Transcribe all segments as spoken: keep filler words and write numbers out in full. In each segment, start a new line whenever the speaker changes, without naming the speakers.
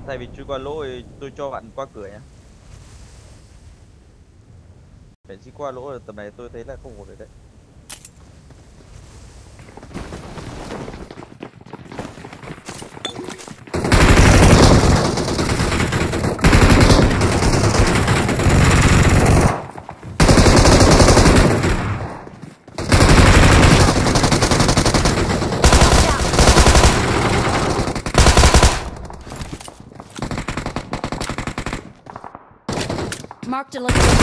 Thay vì chui qua lỗ thì tôi cho bạn qua cửa nhé. Phải chỉ qua lỗ là tầm này tôi thấy là không ổn rồi đấy.
Marked a location.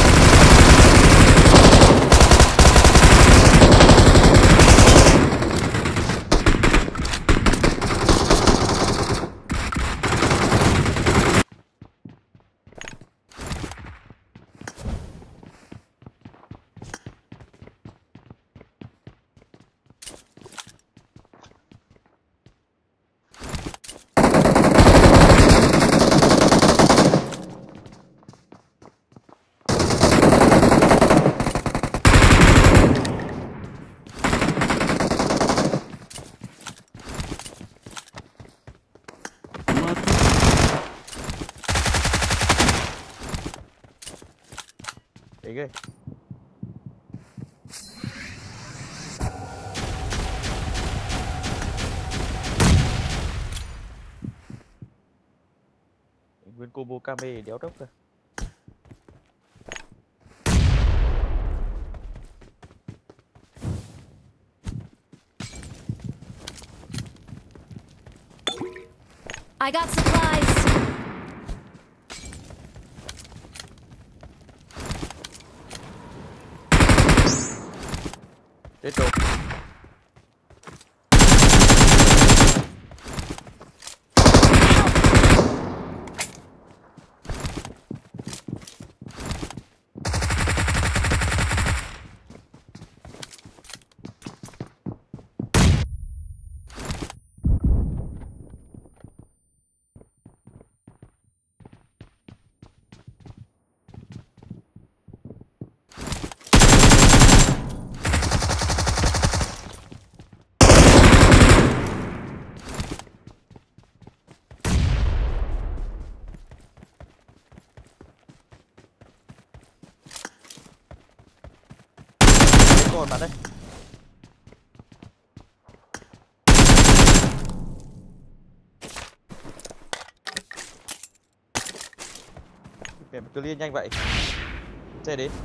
Đấy ghê. Nguyên combo kame đéo đốc cơ.
I got supplies.
Chết rồi. Còn bạn đây. Kìa, cứ liên nhanh vậy. Xe đến.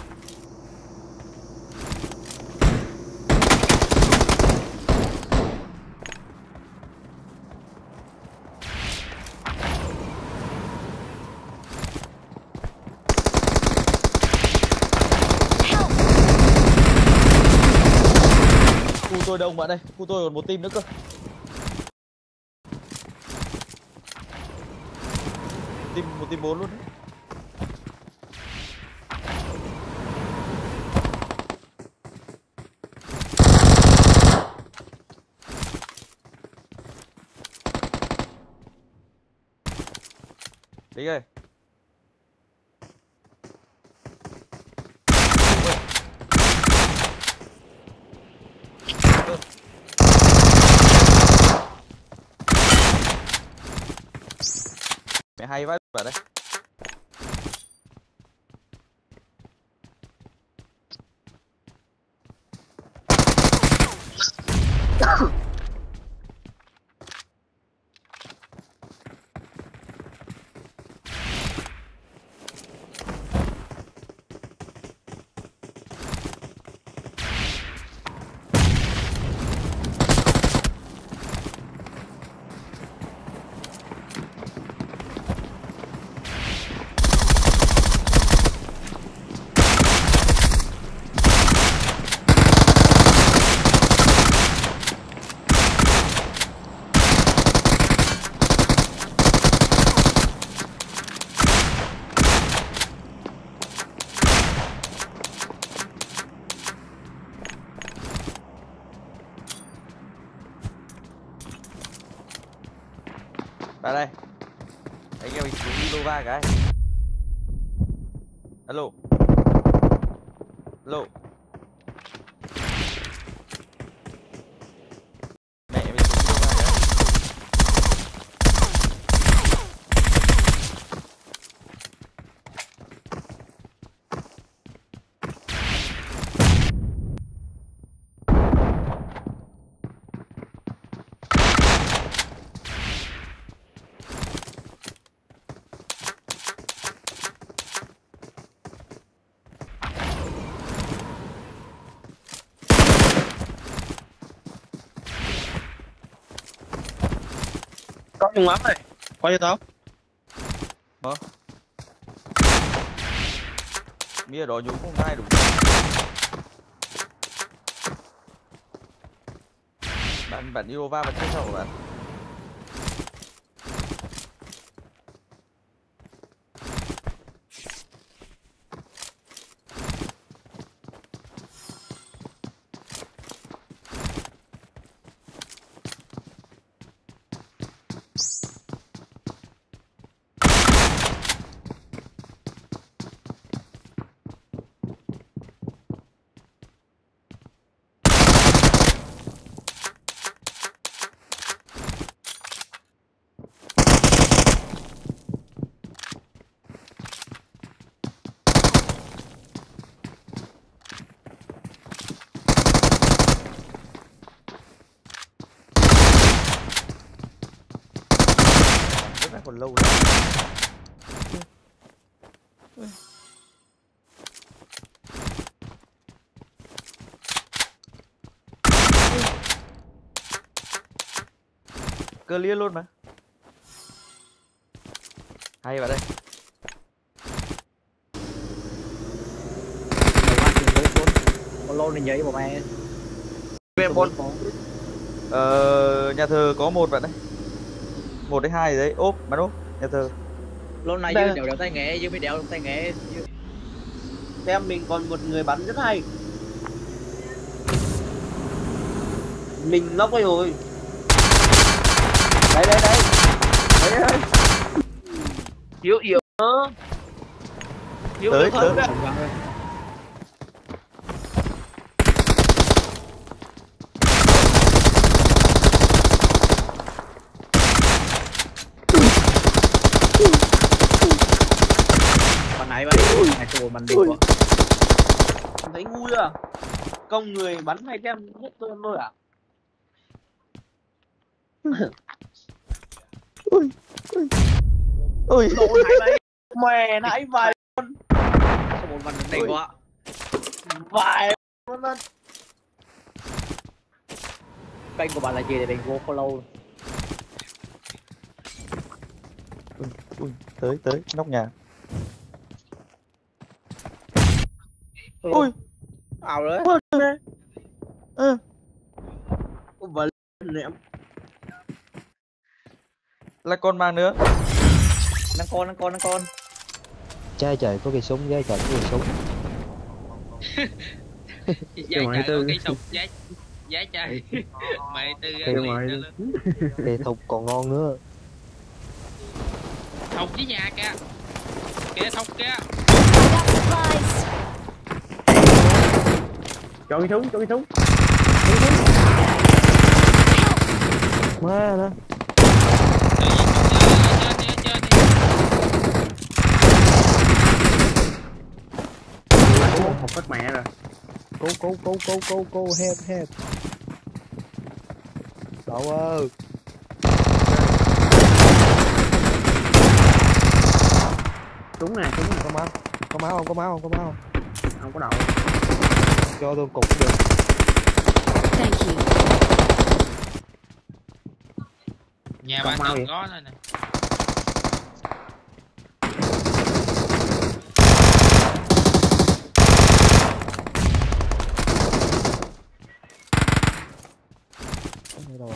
Khu tôi đông bạn đây, khu tôi còn một team nữa cơ. Team một team bốn luôn đấy. Đấy rồi. Mẹ hay vãi vào đây. Vào đây. Anh em mình xuống Nova cái. Alo. Alo. Mẹ mình xuống Nova cái.
Có trong lắm rồi. Quay cho tao.
Hả? Mía đó nhúng không ai đủ. Bạn bạn Irova bạn chơi sao của bạn? Rất còn lâu lắm. Cơ lia luôn mà. Hay vào đây.
Con lô này nhảy vào mẹ.
Về bốn.
Ờ, nhà thờ có một bạn đấy. Một đến hai đấy. Ốp, bắn ốp. Nhà thờ.
Lô này
Đây.
dư đèo đèo tay nghệ, dư mới đèo tay nghệ.
Xem mình còn một người bắn rất hay. Mình nóc rồi rồi. Đấy đấy đấy. Đấy đấy. Yếu yếu nữa. Yếu
Tới,
nữa
tới.
thôi.
Bạn này bạn này tôi mình đi quá.
Thấy ngu à? Công người bắn hay đem hết tôi thôi à?
Ui. Ui.
Đồ này đấy. Mẹ nãy vài con.
Số một mình đi quá.
Vài con lên.
Kênh của bạn là gì để mình vô follow.
Ui, ui, tới tới nóc nhà. Ui,
Ảo đấy.
ừ.
Và ném.
Là con mang nữa.
Năng con năng con năng con.
Trai trời có cây súng, trai trời có cây súng.
Giá trời có cây súng, giá giá trời. Mày tư ra liền cho lên.
Cây thục còn ngon nữa.
Thục với nhà kìa. Kìa thục kìa.
I got supplies.
Cho cái súng, cho cái súng.
Má đó.
Học hết mẹ rồi.
Cố cố cố cố cố cố hẹp hẹp. Đậu ơi.
Súng nè, súng nè.
Có máu, có máu không, có máu không, có máu không?
Không có đậu.
Cho tôi cục được.
Thank you.
Nhà bạn
mau
từng
vậy?
có thôi nè.
Không đâu.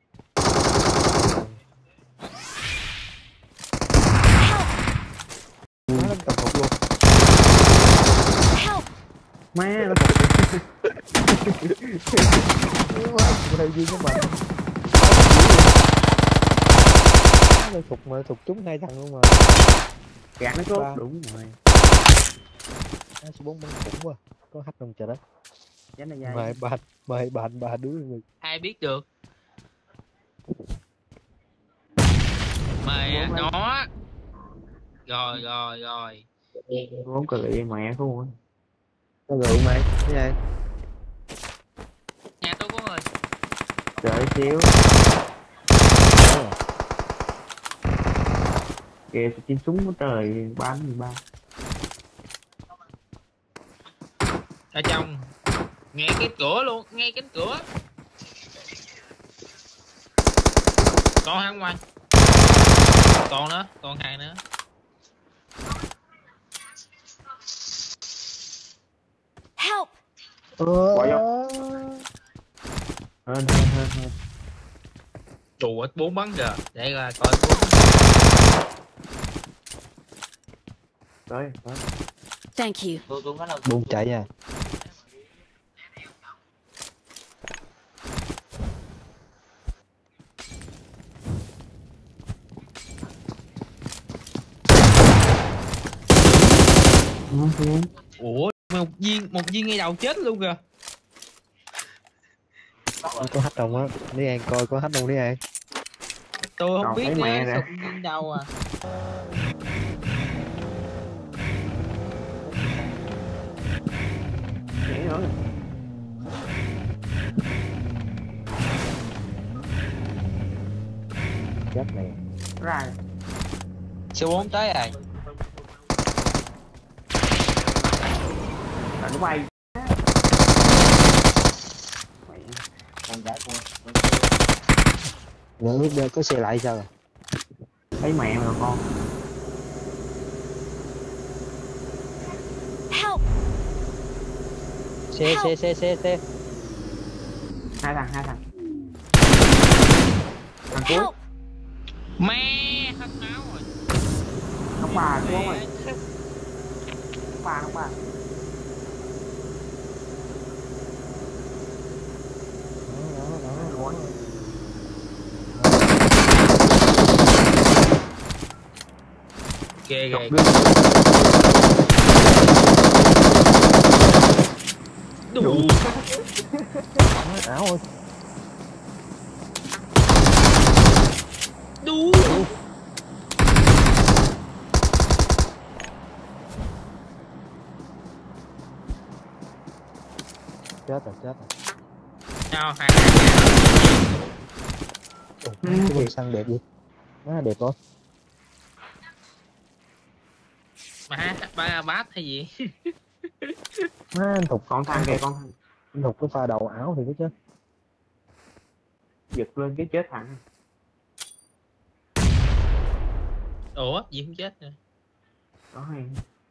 Má nó cầm hộp luôn.
Help.
Má nó
Má hơi duyên với mình. Nó thục mà thục trúng hai thằng luôn mà.
gạt nó xuống. Đúng rồi.
Hai số bốn bắn khủng quá. Có hack không trời đất.
Chém này dài.
Mày bạn, mày bạn bà đứa người.
Ai biết được. Mày nó. Rồi rồi rồi.
Vốn cờ lị mẹ của mua.
Có rượu mày, thế này.
Nhà tôi có người.
Đợi xíu. Kìa chim súng của trời bắn gì ba.
Ở trong. Nghe cánh cửa luôn, nghe cánh cửa. Còn hả ngoài. Còn nữa, còn hàng nữa.
Help!
Bỏ
vô. Hơn hơn hơn hơn.
Chù ít bốn bắn kìa. Vậy là coi bốn.
Tới, tới.
Thank you.
Tôi tôi khá là
Buông chạy nha.
Ủa, một viên một viên ngay đầu chết luôn kìa.
Có hết không á? Lý An coi có hết không Lý An?
Tôi không
Còn
biết
thấy mẹ
nữa,
rồi.
sụp viên đầu à.
Nhảy nữa.
Chết này.
Ra.
Số bốn tới rồi.
Là nó bay. Mẹ. Con gái con.
Nữa giờ có xe lại sao rồi?
Thấy mẹ mà con.
Help!
Xe xe xe xe xe.
Hai thằng, hai thằng. Thằng cuối.
Help!
Mẹ hết máu rồi.
Nó bà xuống rồi. Nó bà, nó bà.
Đó đó đó.
Ghê ghê. Đủ.
Ảo ơi.
Đủ.
Chết rồi chết rồi.
Nào hàng.
Ủa, cái bông xăng đẹp gì? Má đẹp quá.
Má ba bát hay gì?
Má anh Thục
Con thằng kìa, con thằng.
anh Thục cái pha đầu ảo thì cái chết.
Giật lên cái chết thằng.
Ủa gì không chết nữa.
Đó hay.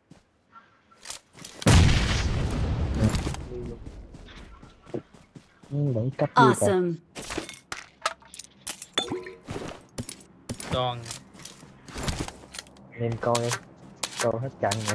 Nhưng vẫn cấp gì cả.
Awesome.
Còn
Nên coi em. Coi hết trận này.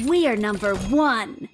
We are number one.